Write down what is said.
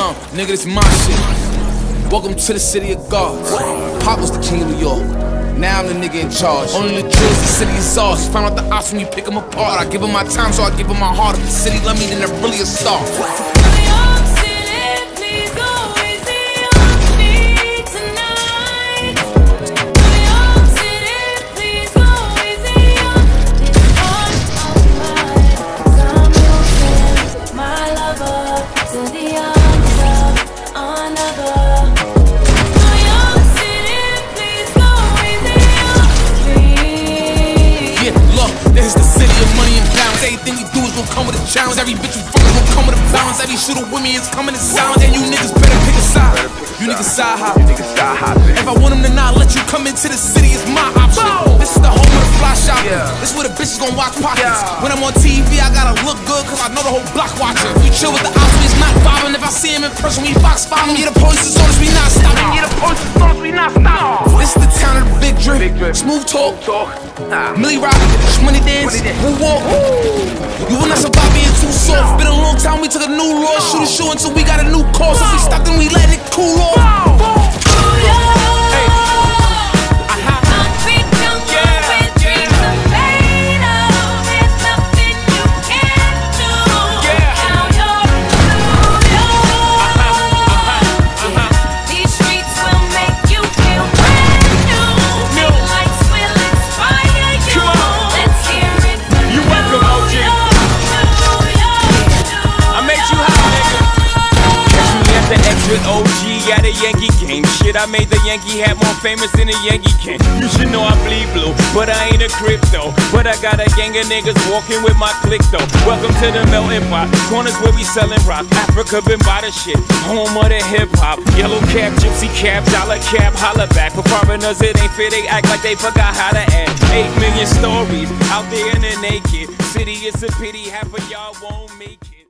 Nigga, this my shit. Welcome to the city of God. Pop was the king of New York. Now I'm the nigga in charge. Only the drills, the city is ours. Find out the ops when you pick them apart. I give them my time, so I give them my heart. If the city love me, then they're really a star. Everything we do is gon' come with a challenge. Every bitch you fuck is gon' come with a balance. Every shooter with me is coming in silence. And you niggas better pick a side. You niggas side hopping. If I want them to not let you come into the city, it's my option. This is the home of the fly shopping. This is where the bitches gon' watch pockets. When I'm on TV, I gotta look good, cause I know the whole block watching. We chill with the ops, we is not vibing. If I see him in person, we box following. Yeah, the police is on us, we not stopping. Yeah, the police is on us, we not stopping. This is the town of the big drip. Smooth talk. Millie rock, money dance, woo walk. You will not survive being too soft. Been a long time, we took a new law. Shoot a show until we got a new course. If we stop, then we let it cool off. With OG at a Yankee game. Shit, I made the Yankee hat more famous than a Yankee can. You should know I bleed blue, but I ain't a crypto. But I got a gang of niggas walking with my click though. Welcome to the melting pot. Corners where we sellin' rock. Africa been by the shit. Home of the hip hop. Yellow cap, gypsy cap, dollar cap, holla back. For foreigners it ain't fair, they act like they forgot how to act. 8 million stories out there in the naked city. It's a pity half of y'all won't make it.